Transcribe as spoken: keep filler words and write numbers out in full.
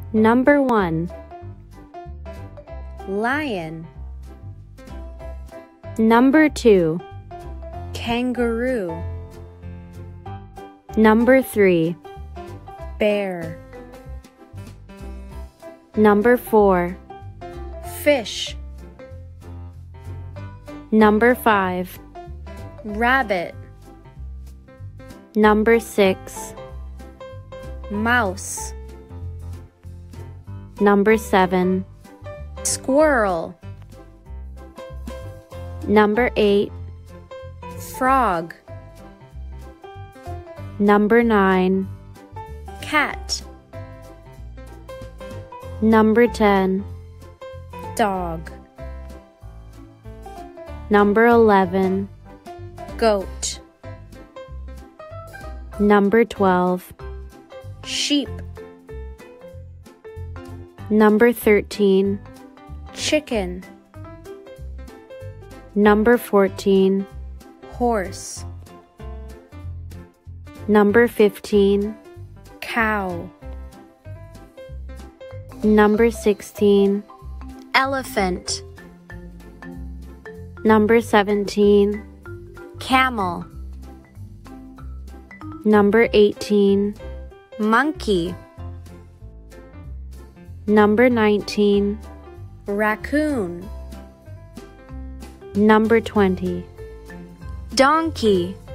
Number one. Lion. Number two. Kangaroo. Number three. Bear. Number four. Fish. Number five. Rabbit. Number six. Mouse. Number seven. Squirrel. Number eight. Frog. Number nine. Cat. Number ten. Dog. Number eleven. Goat. Number twelve. Sheep. Number thirteen. Chicken. Number fourteen. Horse. Number fifteen. Cow. Number sixteen. Elephant. Number seventeen. Camel. Number eighteen. Monkey. Number nineteen. Raccoon. Number twenty. Donkey.